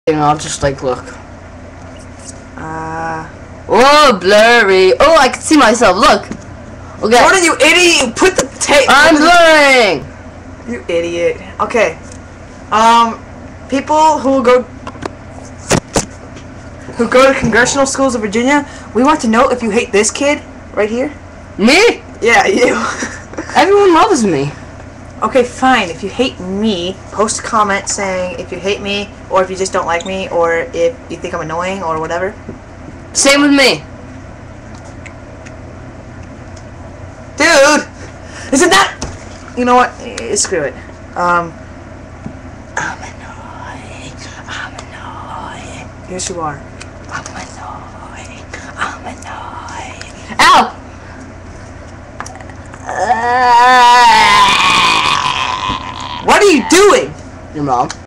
I'll just like look. Oh, blurry. Oh, I can see myself. Look. Okay. Jordan, you idiot! You put the tape. I'm blurring. You idiot. Okay. People who go to congressional schools of Virginia, we want to know if you hate this kid right here. Me? Yeah, you. Everyone loves me. Okay, fine. If you hate me, post a comment saying if you hate me, or if you just don't like me, or if you think I'm annoying, or whatever. Same with me. Dude! Is it not? You know what? Screw it. I'm annoying. I'm annoying. Yes, you are. I'm annoying. I'm annoying. Ow! What are you doing? Your mom.